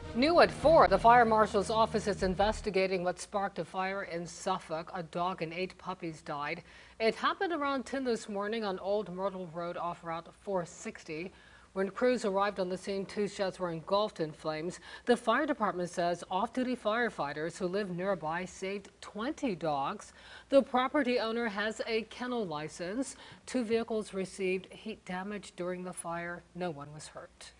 New at 4, the fire marshal's office is investigating what sparked a fire in Suffolk. A dog and 8 puppies died. It happened around 10 this morning on Old Myrtle Road off Route 460. When crews arrived on the scene, 2 sheds were engulfed in flames. The fire department says off-duty firefighters who live nearby saved 20 dogs. The property owner has a kennel license. 2 vehicles received heat damage during the fire. No one was hurt.